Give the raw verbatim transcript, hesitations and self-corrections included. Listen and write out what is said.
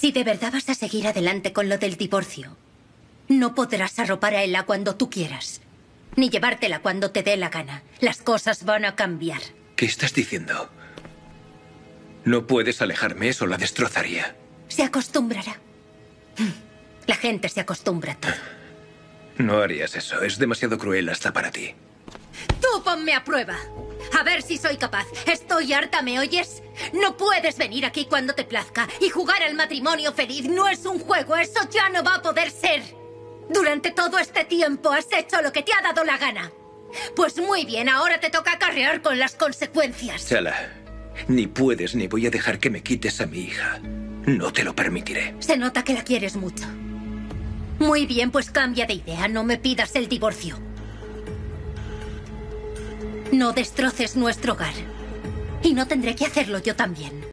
Si de verdad vas a seguir adelante con lo del divorcio, no podrás arropar a Ella cuando tú quieras, ni llevártela cuando te dé la gana. Las cosas van a cambiar. ¿Qué estás diciendo? No puedes alejarme, eso la destrozaría. Se acostumbrará. La gente se acostumbra a todo. No harías eso, es demasiado cruel hasta para ti. Tú ponme a prueba. A ver si soy capaz. Estoy harta, ¿me oyes? No puedes venir aquí cuando te plazca y jugar al matrimonio feliz. No es un juego, eso ya no va a poder ser. Durante todo este tiempo has hecho lo que te ha dado la gana. Pues muy bien, ahora te toca acarrear con las consecuencias. Chala, ni puedes ni voy a dejar que me quites a mi hija. No te lo permitiré. Se nota que la quieres mucho. Muy bien, pues cambia de idea. No me pidas el divorcio. No destroces nuestro hogar. Y no tendré que hacerlo yo también.